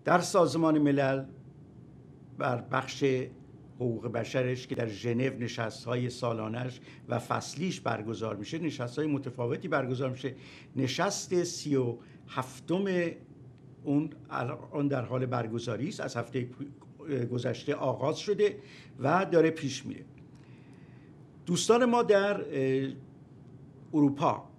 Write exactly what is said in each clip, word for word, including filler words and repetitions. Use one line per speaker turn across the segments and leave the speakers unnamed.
در سازمان ملل بر بخش حقوق بشرش که در ژنو نشست‌های سالانش و فصلیش برگزار میشه، نشست‌های متفاوتی برگزار میشه. نشست سی و هفتم اون الان در حال برگزاری است، از هفته گذشته آغاز شده و داره پیش میره. دوستان ما در اروپا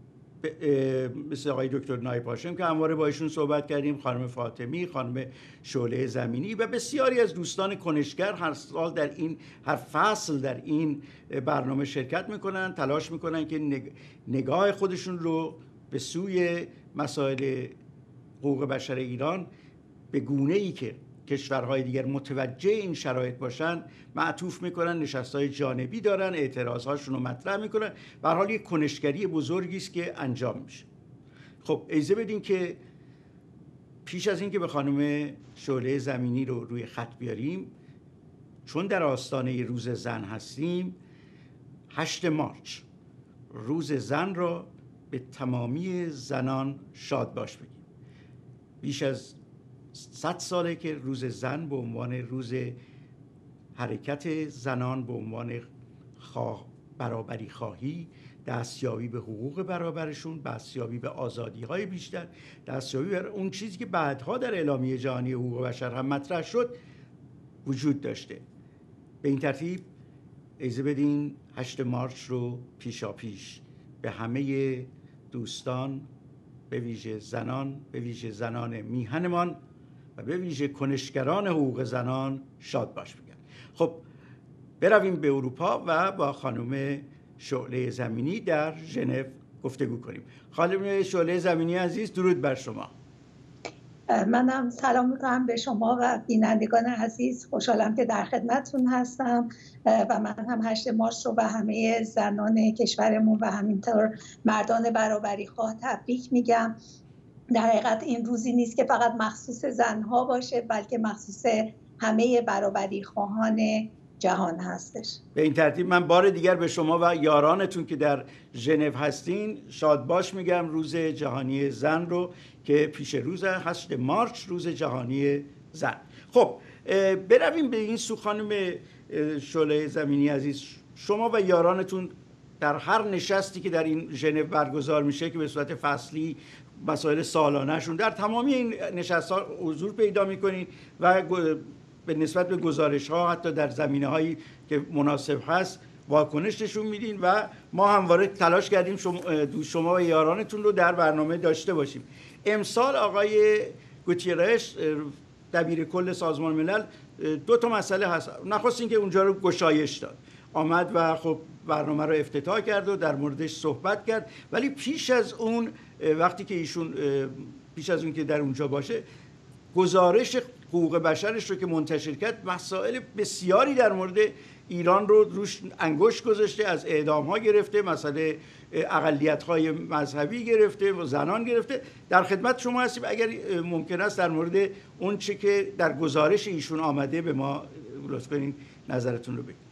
مثل آقای دکتر نایب هاشم که همواره با ایشون صحبت کردیم، خانم فاطمی، خانم شعله زمینی و بسیاری از دوستان کنشگر هر سال در این هر فصل در این برنامه شرکت میکنن، تلاش میکنن که نگاه خودشون رو به سوی مسائل حقوق بشر ایران به گونه‌ای که کشورهای دیگر متوجه این شرایط باشن معطوف میکنن، نشست‌های جانبی دارن، اعتراضهاشون رو مطرح میکنن. به هر حال یک کنشگری بزرگی است که انجام میشه. خب اجازه بدین که پیش از این که به خانم شعله زمینی رو روی خط بیاریم، چون در آستانه روز زن هستیم، هشت مارس روز زن را به تمامی زنان شاد باش بگیم. بیش از صد ساله که روز زن به عنوان روز حرکت زنان، به عنوان خواه برابری خواهی، دستیابی به حقوق برابرشون، دستیابی به آزادی‌های بیشتر، دستیابی به اون چیزی که بعدها در اعلامیه جهانی حقوق بشر هم مطرح شد وجود داشته. به این ترتیب اجازه بدین هشت مارس رو پیشا پیش به همه دوستان، به ویژه زنان، به ویژه زنان میهنمان و به ویژه کنشگران حقوق زنان شاد باش بگن. خب برویم به اروپا و با خانم شعله زمینی در ژنو گفتگو کنیم. خانم شعله زمینی عزیز، درود بر شما.
منم سلام میکنم به شما و بینندگان عزیز. خوشحالم که در خدمتتون هستم و من هم هشت مارس رو به همه زنان کشورمون و همینطور مردان برابری خواه تبریک میگم. در حقیقت این روزی نیست که فقط مخصوص زنها باشه، بلکه مخصوص همه برابری خواهان جهان هستش.
به این ترتیب من بار دیگر به شما و یارانتون که در ژنو هستین شاد باش میگم روز جهانی زن رو که پیش روز هشت مارس روز جهانی زن. خب برویم به این سو. خانم شعله زمینی عزیز، شما و یارانتون در هر نشستی که در این ژنو برگزار میشه که به صورت فصلی مسائل سالانه‌شون، در تمامی این نشست‌ها حضور پیدا می‌کنید و به نسبت به گزارش‌ها حتی در زمینه‌هایی که مناسب هست واکنش نشون میدین و ما همواره تلاش کردیم شما, شما و یارانتون رو در برنامه داشته باشیم. امسال آقای گوتیرش دبیر کل سازمان ملل دو تا مسئله هست. نخواست این که اونجا رو گشایش داد، آمد و خب برنامه رو افتتاح کرد و در موردش صحبت کرد، ولی پیش از اون وقتی که ایشون پیش از اون که در اونجا باشه گزارش حقوق بشرش رو که منتشر کرد، مسائل بسیاری در مورد ایران رو روش انگشت گذاشته، از اعدام ها گرفته، مسئله اقلیت های مذهبی گرفته و زنان گرفته. در خدمت شما هستیم، اگر ممکن است در مورد اون چه که در گزارش ایشون آمده به ما لطف کنین نظرتون رو بگید.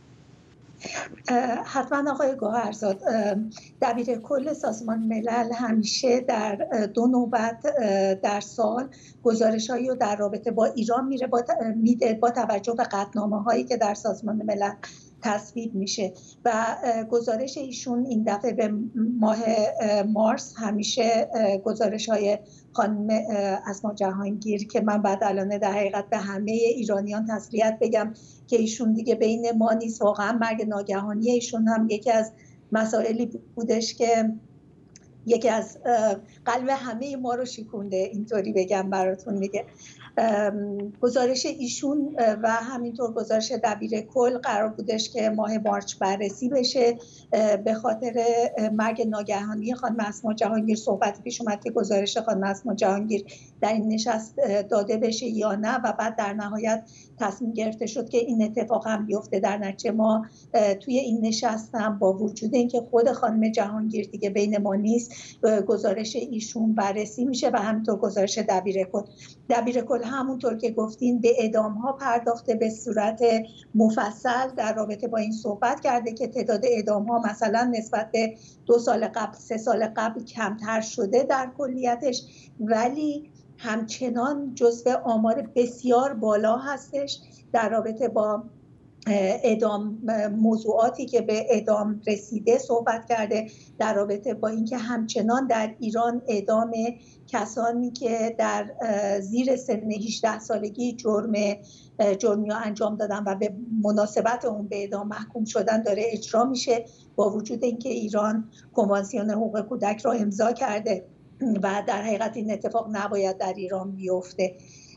حتما آقای گوهرزاد، دبیر کل سازمان ملل همیشه در دو نوبت در سال گزارش‌هایی رو در رابطه با ایران میره با, میده با توجه به قطعنامه‌هایی که در سازمان ملل تصویب میشه و گزارش ایشون این دفعه به ماه مارس همیشه گزارش‌های خانم اسما جهانگیر که من بعد الان در حقیقت به همه ایرانیان تسلیت بگم که ایشون دیگه بین ما نیست. واقعا مرگ ناگهانی ایشون هم یکی از مسائلی بودش که یکی از قلب همه ما رو شکونده، اینطوری بگم براتون دیگه. گزارش ایشون و همینطور گزارش دبیر کل قرار بودش که ماه مارس بررسی بشه. به خاطر مرگ ناگهانی خانم اسما جهانگیر صحبت پیش اومد که گزارش خانم اسما جهانگیر در این نشست داده بشه یا نه و بعد در نهایت تصمیم گرفته شد که این اتفاق هم بیفته. در نتیجه ما توی این نشست هم با وجود اینکه خود خانم جهانگیر دیگه بین ما نیست، گزارش ایشون بررسی میشه و همینطور گزارش دبیر کل. دبیر کل همونطور که گفتین به اعدام ها پرداخته، به صورت مفصل در رابطه با این صحبت کرده که تعداد اعدام ها مثلا نسبت به دو سال قبل، سه سال قبل کمتر شده در کلیتش، ولی همچنان جزو آمار بسیار بالا هستش در رابطه با اعدام، موضوعاتی که به اعدام رسیده صحبت کرده، در رابطه با اینکه همچنان در ایران اعدام کسانی که در زیر سن هجده سالگی جرم جرمی ها انجام دادن و به مناسبت اون به اعدام محکوم شدن داره اجرا میشه، با وجود اینکه ایران کنوانسیون حقوق کودک را امضا کرده و در حقیقت این اتفاق نباید در ایران بیفته.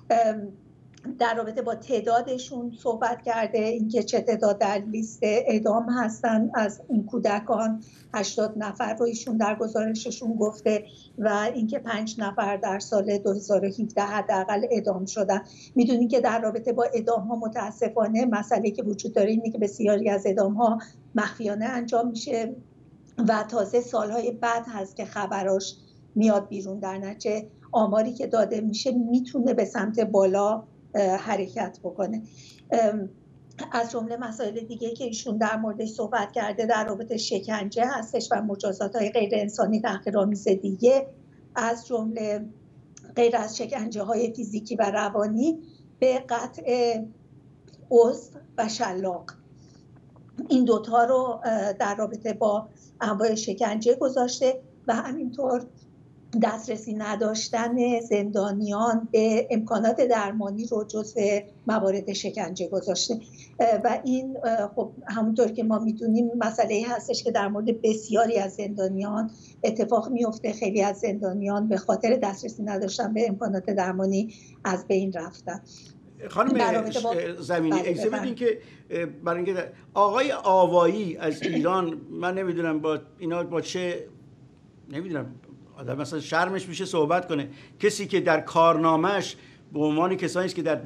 در رابطه با تعدادشون صحبت کرده، اینکه چه تعداد در لیست اعدام هستن از این کودکان، هشتاد نفر رو ایشون در گزارششون گفته و اینکه پنج نفر در سال دو هزار و هفده حداقل اعدام شدن. میدونین که در رابطه با اعدام ها متاسفانه مسئله که وجود داره اینه که بسیاری از اعدام ها مخفیانه انجام میشه و تازه سالهای بعد هست که خبراش میاد بیرون. در نتیجه آماری که داده میشه میتونه به سمت بالا حرکت بکنه. از جمله مسائل دیگه که ایشون در موردش صحبت کرده در رابطه شکنجه هستش و مجازات‌های غیر انسانی تحقیرآمیز دیگه، از جمله غیر از شکنجه های فیزیکی و روانی به قطع عضو و شلاق. این دوتا رو در رابطه با انواع شکنجه گذاشته و همینطور دسترسی نداشتن زندانیان به امکانات درمانی رو جزو موارد شکنجه گذاشته و این خب همونطور که ما میدونیم مسئله هستش که در مورد بسیاری از زندانیان اتفاق میفته. خیلی از زندانیان به خاطر دسترسی نداشتن به امکانات درمانی از بین رفتن.
خانم زمینی اجازه بدین که برای اینکه آقای آوایی از ایران، من نمیدونم با اینا با چه نمیدونم آدم مثلا شرمش میشه صحبت کنه، کسی که در کارنامهش به عنوان کسانی است که در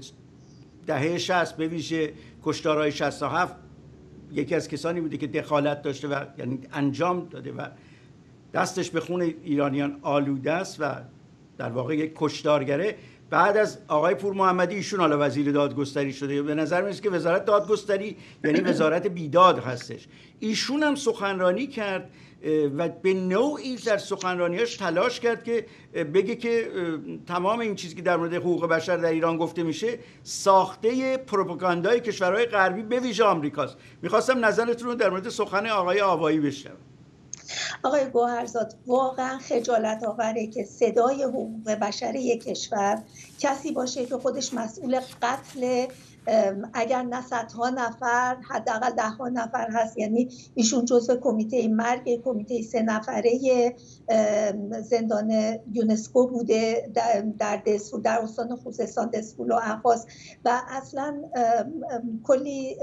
دهه شصت به ویژه کشتارهای شصت و هفت یکی از کسانی بوده که دخالت داشته و یعنی انجام داده و دستش به خون ایرانیان آلوده است و در واقع یک کشتارگره. بعد از آقای پور محمدی ایشون حالا وزیر دادگستری شده. به نظر میاد که وزارت دادگستری یعنی وزارت بیداد هستش. ایشون هم سخنرانی کرد و به نوعی در سخنرانیاش تلاش کرد که بگه که تمام این چیزی که در مورد حقوق بشر در ایران گفته میشه ساخته پروپاگاندای کشورهای غربی به ویژه آمریکاست. میخواستم نظرتون رو در مورد سخن آقای آوایی بشنوم.
آقای گوهرزاد، واقعا خجالت آوره که صدای حقوق بشر یک کشور کسی باشه که خودش مسئول قتل اگر نه صدها نفر حداقل ده ها نفر هست. یعنی ایشون جزو کمیته مرگ کمیته سه نفره زندان یونسکو بوده در دسفول، در استان خوزستان، دسفول و اهواز و اصلا کلی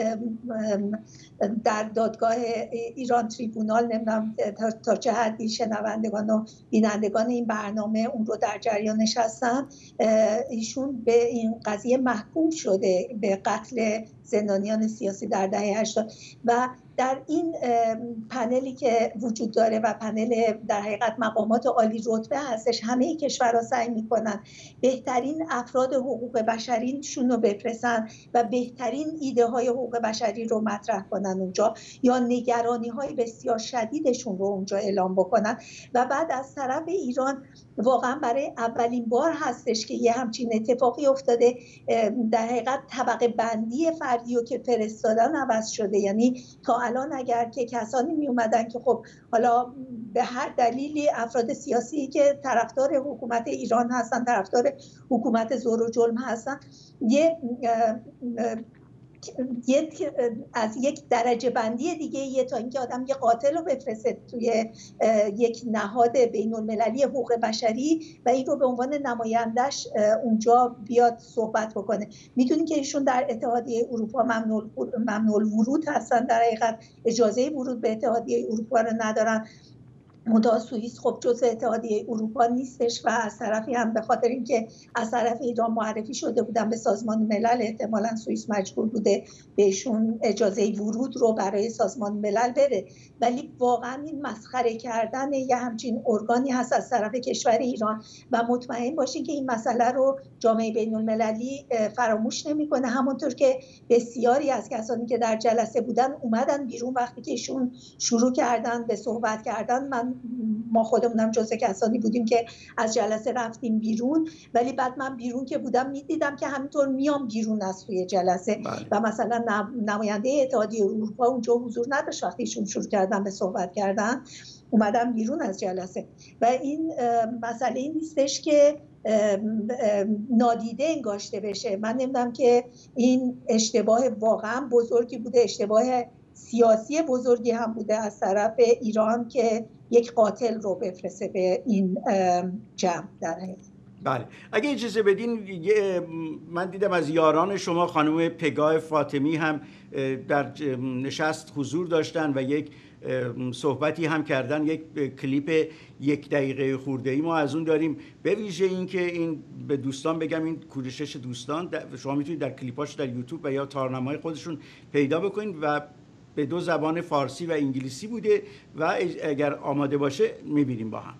در دادگاه ایران تریبونال، نمیدونم تا چه حدی شنوندگان و بینندگان این برنامه اون رو در جریانش هستن، ایشون به این قضیه محکوم شده به قتل زندانیان سیاسی در دهه هشتاد و در این پنلی که وجود داره و پنل در حقیقت مقامات عالی رتبه هستش، همه کشورها سعی میکنن بهترین افراد حقوق بشریشون رو بفرستن و بهترین ایده های حقوق بشری رو مطرح کنن اونجا یا نگرانی های بسیار شدیدشون رو اونجا اعلام بکنن و بعد از طرف ایران واقعا برای اولین بار هستش که یه همچین اتفاقی افتاده. در حقیقت طبقه بندی فردی رو که فرستادن عوض شده. یعنی تا الان اگر که کسانی می اومدن که خب حالا به هر دلیلی افراد سیاسی که طرفدار حکومت ایران هستن، طرفدار حکومت زور و جرم هستن، یه یک از یک درجه بندی دیگه یه تا اینکه آدم یه قاتل رو بفرسته توی یک نهاد بین المللی حقوق بشری و این رو به عنوان نمایندش اونجا بیاد صحبت بکنه. میدونی که ایشون در اتحادیه اروپا ممنوع الورود هستن، در حقیقت اجازه ورود به اتحادیه اروپا رو ندارن. منتها سوئیس خب جزء اتحادیه اروپا نیستش و از طرفی هم به خاطر اینکه از طرف ایران معرفی شده بودن به سازمان ملل، احتمالاً سوئیس مجبور بوده بهشون اجازه ورود رو برای سازمان ملل بده. ولی واقعا این مسخره کردن یه همچین ارگانی هست از طرف کشور ایران و مطمئن باشین که این مسئله رو جامعه بین المللی فراموش نمیکنه. همونطور که بسیاری از کسانی که در جلسه بودن اومدن بیرون وقتی که ایشون شروع کردن به صحبت کردن. من من ما خودمونم جزء کسانی بودیم که از جلسه رفتیم بیرون، ولی بعد من بیرون که بودم میدیدم که همینطور میام بیرون از توی جلسه بله. و مثلا نماینده اتحادیه اروپا اونجا حضور نداشت وقتی ایشون شروع کردن به صحبت کردن، اومدم بیرون از جلسه. و این مسئله این نیستش که نادیده انگاشته بشه. من نمیدونم که این اشتباه واقعا بزرگی بوده، اشتباه سیاسی بزرگی هم بوده از طرف ایران که یک قاتل رو بفرسته به این جمع در حقیقت.
بله اگه اجازه بدین، من دیدم از یاران شما خانم پگاه فاطمی هم در نشست حضور داشتن و یک صحبتی هم کردن، یک کلیپ یک دقیقه خورده ای ما از اون داریم. به ویژه این که این به دوستان بگم، این کوشش دوستان شما میتونید در کلیپاش در یوتیوب و یا تارنمه‌های خودشون پیدا بکنید و به دو زبان فارسی و انگلیسی بوده و اگر آماده باشه میبینیم با هم.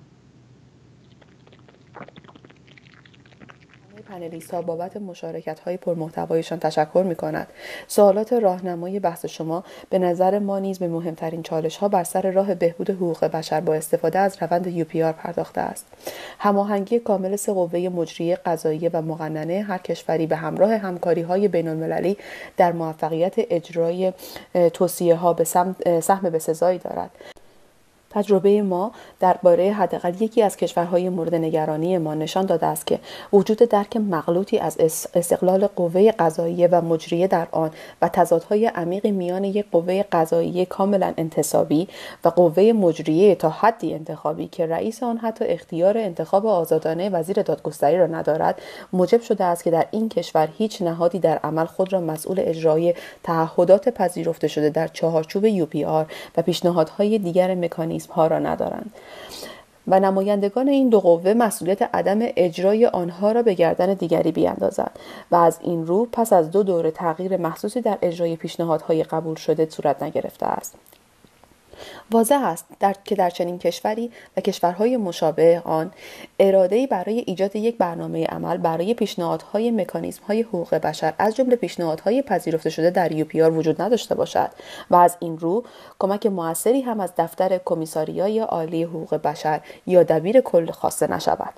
پنلیست‌ها بابت مشارکت‌های پرمحتوایشان تشکر می‌کند. سوالات راهنمای بحث شما به نظر ما نیز به مهمترین چالش‌ها بر سر راه بهبود حقوق بشر با استفاده از روند یو پی آر پرداخته است. هماهنگی کامل سه قوه مجریه قضاییه و مقننه هر کشوری به همراه همکاری‌های بین‌المللی در موفقیت اجرای توصیه‌ها به سهم بسزایی دارد. تجربه ما درباره حداقل یکی از کشورهای مورد نگرانی ما نشان داده است که وجود درک مغلوطی از استقلال قوه قضاییه و مجریه در آن و تضادهای عمیقی میان یک قوه قضاییه کاملا انتصابی و قوه مجریه تا حدی انتخابی که رئیس آن حتی اختیار انتخاب آزادانه وزیر دادگستری را ندارد، موجب شده است که در این کشور هیچ نهادی در عمل خود را مسئول اجرای تعهدات پذیرفته شده در چهارچوب یو پی آر و پیشنهادهای دیگر مکانیزم ها را ندارند و نمایندگان این دو قوه مسئولیت عدم اجرای آنها را به گردن دیگری بیاندازند و از این رو پس از دو دوره تغییر محسوسی در اجرای پیشنهادهای قبول شده صورت نگرفته است. واضح است در که در چنین کشوری و کشورهای مشابه آن اراده‌ای برای ایجاد یک برنامه عمل برای پیشنهادهای مکانیزم‌های حقوق بشر از جمله پیشنهادهای پذیرفته شده در یو پی آر وجود نداشته باشد و از این رو کمک موثری هم از دفتر کمیساریای عالی حقوق بشر یا دبیر کل خواسته نشود.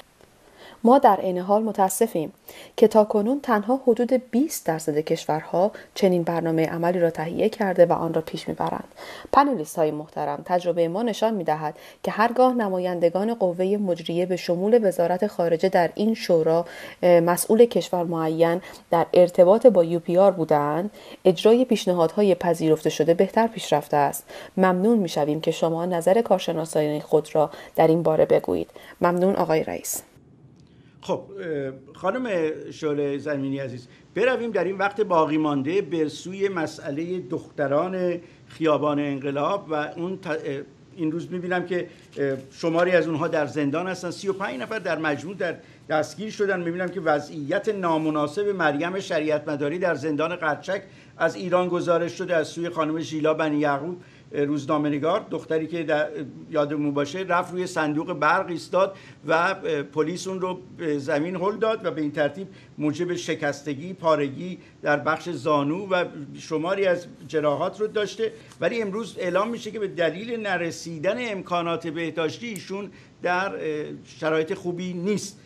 ما در عین حال متاسفیم که تاکنون تنها حدود بیست درصد کشورها چنین برنامه عملی را تهیه کرده و آن را پیش میبرند. پنلیست های محترم، تجربه ما نشان میدهد که هرگاه نمایندگان قوه مجریه به شمول وزارت خارجه در این شورا مسئول کشور معین در ارتباط با یو پی آر بودند، اجرای پیشنهادهای پذیرفته شده بهتر پیش رفته است. ممنون میشویم که شما نظر کارشناسان خود را در این باره بگویید. ممنون آقای رئیس.
خب خانم شعله زمینی عزیز، برویم در این وقت باقی مانده به سوی مسئله دختران خیابان انقلاب و اون این روز میبینم که شماری از اونها در زندان هستن، سی و پنج نفر در مجموع در دستگیر شدن. میبینم که وضعیت نامناسب مریم شریعت مداری در زندان قرچک از ایران گزارش شده از سوی خانم ژیلا بنی یعقوب، روزنامه‌نگار، دختری که یادمون باشه رفت روی صندوق برق ایستاد و پلیس اون رو زمین هل داد و به این ترتیب موجب شکستگی، پارگی در بخش زانو و شماری از جراحات رو داشته. ولی امروز اعلام میشه که به دلیل نرسیدن امکانات بهداشتی ایشون در شرایط خوبی نیست.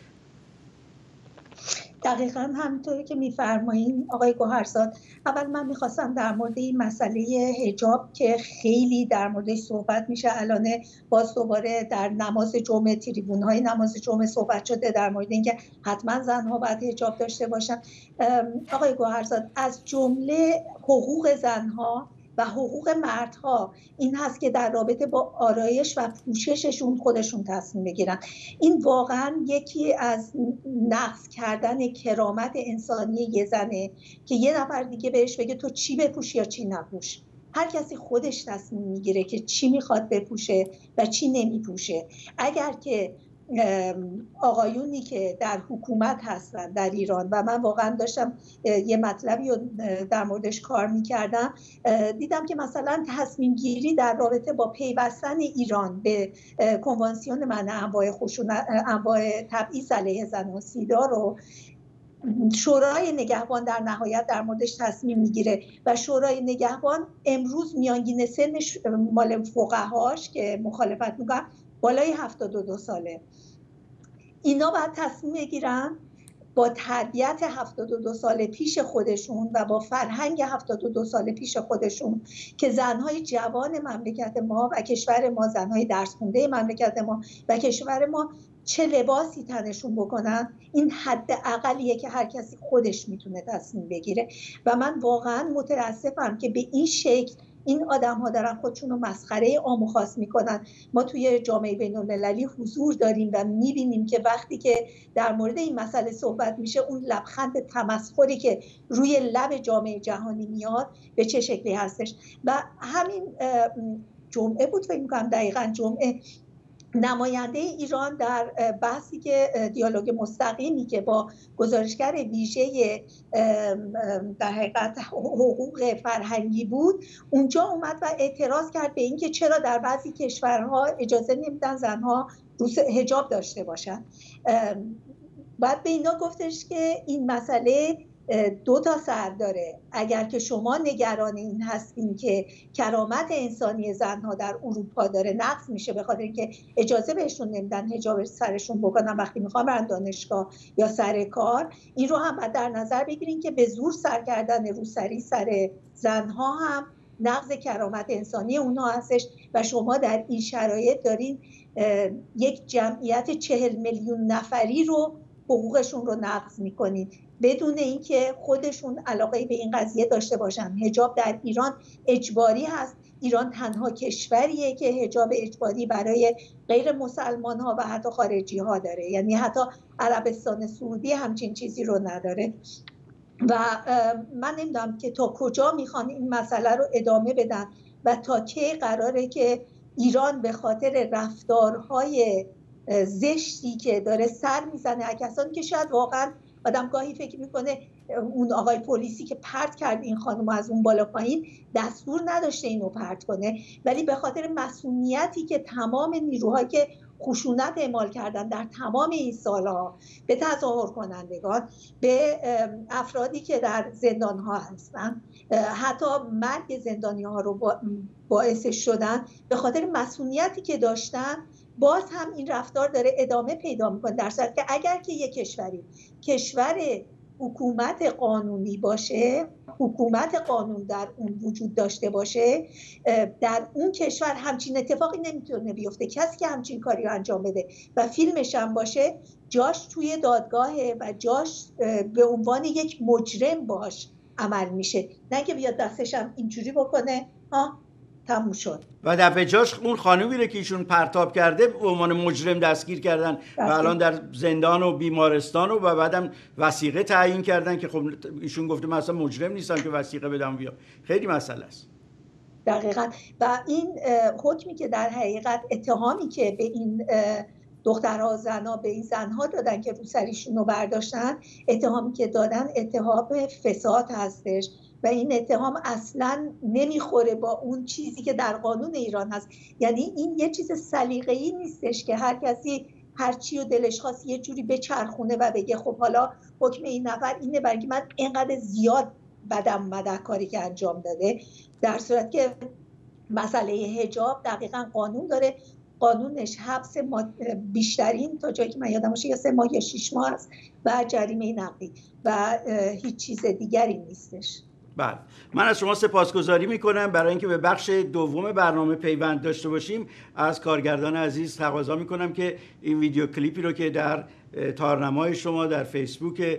دقیقا همونطوری که میفرمایین آقای گوهرزاد، اول من میخواستم در مورد این مسئله حجاب که خیلی در موردش صحبت میشه، الان باز دوباره در نماز جمعه، تریبون‌های نماز جمعه صحبت شده در مورد اینکه حتما زنها باید حجاب داشته باشن. آقای گوهرزاد، از جمله حقوق زنها و حقوق مردها این هست که در رابطه با آرایش و پوشششون خودشون تصمیم بگیرن. این واقعا یکی از نقض کردن کرامت انسانی یه زنه که یه نفر دیگه بهش بگه تو چی بپوش یا چی نپوش. هر کسی خودش تصمیم میگیره که چی میخواد بپوشه و چی نمیپوشه. اگر که آقایونی که در حکومت هستن در ایران، و من واقعا داشتم یه مطلبی رو در موردش کار میکردم، دیدم که مثلا تصمیم گیری در رابطه با پیوستن ایران به کنوانسیون منع انواع خشونت، انواع تبعیض علیه زن و سیدا رو شورای نگهبان در نهایت در موردش تصمیم میگیره و شورای نگهبان امروز میانگین سنش مال فقهاش که مخالفت میکنن بالای هفتاد و دو ساله. اینا باید تصمیم بگیرن با تربیت هفتاد و دو سال پیش خودشون و با فرهنگ هفتاد و دو سال پیش خودشون که زنهای جوان مملکت ما و کشور ما، زنهای درس خونده مملکت ما و کشور ما چه لباسی تنشون بکنن، این حد اقلیه که هر کسی خودش میتونه تصمیم بگیره. و من واقعا متاسفم که به این شکل این آدم ها دارن خودشون رو مسخره عام و خاص میکنن. ما توی جامعه بین المللی حضور داریم و میبینیم که وقتی که در مورد این مسئله صحبت میشه اون لبخند تمسخری که روی لب جامعه جهانی میاد به چه شکلی هستش. و همین جمعه بود فکر میکنم، دقیقاً جمعه، نماینده ایران در بحثی که دیالوگ مستقیمی که با گزارشگر ویژه در حقیقت حقوق فرهنگی بود اونجا اومد و اعتراض کرد به اینکه چرا در بعضی کشورها اجازه نمیدن زنها حجاب داشته باشن. بعد به اینا گفتش که این مسئله دو تا سر داره. اگر که شما نگران این هستین که کرامت انسانی زنها در اروپا داره نقض میشه به خاطر اینکه اجازه بهشون نمیدن حجاب سرشون بکنن وقتی میخوان برن دانشگاه یا سر کار، این رو هم باید در نظر بگیرین که به زور سر کردن روسری سر زنها هم نقض کرامت انسانی اونها هستش و شما در این شرایط دارین یک جمعیت چهل میلیون نفری رو حقوقشون رو نقض میکنین بدون اینکه خودشون علاقه به این قضیه داشته باشن. حجاب در ایران اجباری هست. ایران تنها کشوریه که حجاب اجباری برای غیر مسلمان ها و حتی خارجی ها داره، یعنی حتی عربستان سعودی همچین چیزی رو نداره. و من نمیدونم که تا کجا میخوان این مسئله رو ادامه بدن و تا کی قراره که ایران به خاطر رفتارهای زشتی که داره سر میزنه کسانی که شاید واقعا آدم گاهی فکر میکنه اون آقای پلیسی که پرت کرد این خانم از اون بالا پایین دستور نداشته اینو پرت کنه، ولی به خاطر مسئولیتی که تمام نیروهایی که خشونت اعمال کردن در تمام این سالها به تظاهر کنندگان، به افرادی که در زندان ها هستن، حتی مرگ زندانی ها رو باعث شدن، به خاطر مسئولیتی که داشتن باز هم این رفتار داره ادامه پیدا میکنه. در صورتی که اگر که یک کشوری کشور حکومت قانونی باشه، حکومت قانون در اون وجود داشته باشه، در اون کشور همچین اتفاقی نمیتونه بیفته. کسی که همچین کاری رو انجام بده و فیلمش هم باشه جاش توی دادگاهه و جاش به عنوان یک مجرم باش عمل میشه، نه که بیاد دستش هم اینجوری بکنه ها تموم شد.
و دفعه جاش اون خانومی رو که ایشون پرتاب کرده به عنوان مجرم دستگیر کردن و الان در زندان و بیمارستان و, و بعدم وثیقه تعیین کردن که خب ایشون گفته من اصلا مجرم نیستم که وثیقه بدم بیا. خیلی مسئله است.
دقیقاً. و این حکمی که در حقیقت اتهامی که به این دخترها زنها به این زنها دادن که روسریشون رو برداشتن، اتهامی که دادن اتهام فساد هستش و این اتهام اصلا نمیخوره با اون چیزی که در قانون ایران هست. یعنی این یه چیز سلیقه‌ای نیستش که هر کسی هر چی رو دلش خواست یه جوری بچرخونه و بگه خب حالا حکم این نفر اینه برای اینکه من اینقدر زیاد بدم مده کاری که انجام داده. در صورت که مسئله حجاب دقیقاً قانون داره، قانونش حبس بیشترین تا جایی که من یادم باشه یا سه ماه یا شش ماه است و جریمه نقدی و هیچ چیز دیگری نیستش.
بله، من از شما سپاسگزاری میکنم برای اینکه به بخش دوم برنامه پیوند داشته باشیم. از کارگردان عزیز تقاضا میکنم که این ویدیو کلیپی رو که در تارنمای شما در فیسبوک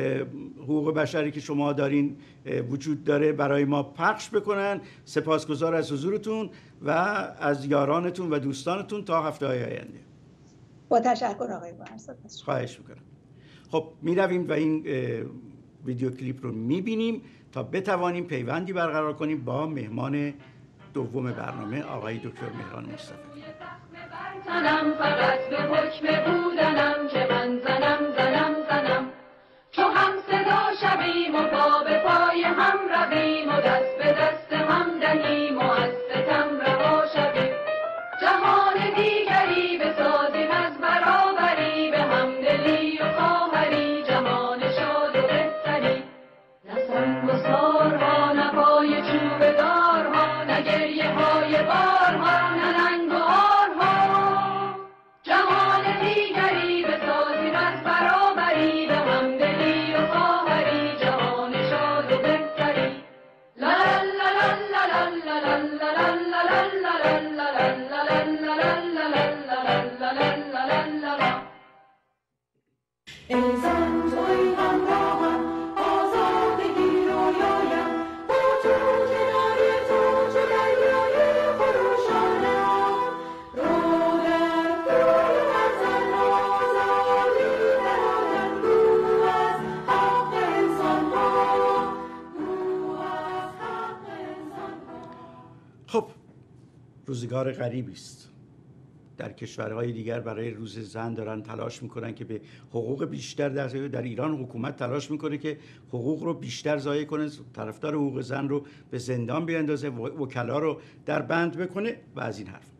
حقوق بشری که شما دارین وجود داره برای ما پخش بکنن. سپاسگزار از حضورتون و از یارانتون و دوستانتون تا هفته های آینده.
با تشکر آقای بارسا.
خواهش میکنم. خب میرویم و این ویدیو کلیپ رو میبینیم تا بتوانیم پیوندی برقرار کنیم با مهمان دوم برنامه آقای دکتر مهران مصطفی.
زنم فقط به حکم بودنم که من زنم زنم زنم، چو هم صدا شویم و پا به پای هم رویم و دست به دست هم دهیم و از ستم رها شویم. جهان دیگری بسازیم از برابری، به همدلی و خواهری جهان شاد ای زن توی همراهم آزادگی رویایم با تو کنار تو چو دریای خروشانم رو در روی وطن آزادی برایم رو از حق انسان ها رو از حق انسان ها.
خب روزگار غریبی است. در کشورهای دیگر برای روز زن دارن تلاش میکنن که به حقوق بیشتر در در ایران حکومت تلاش میکنه که حقوق رو بیشتر ضایع کنه، طرفدار حقوق زن رو به زندان بیاندازه، وکلا رو در بند بکنه و از این حرف.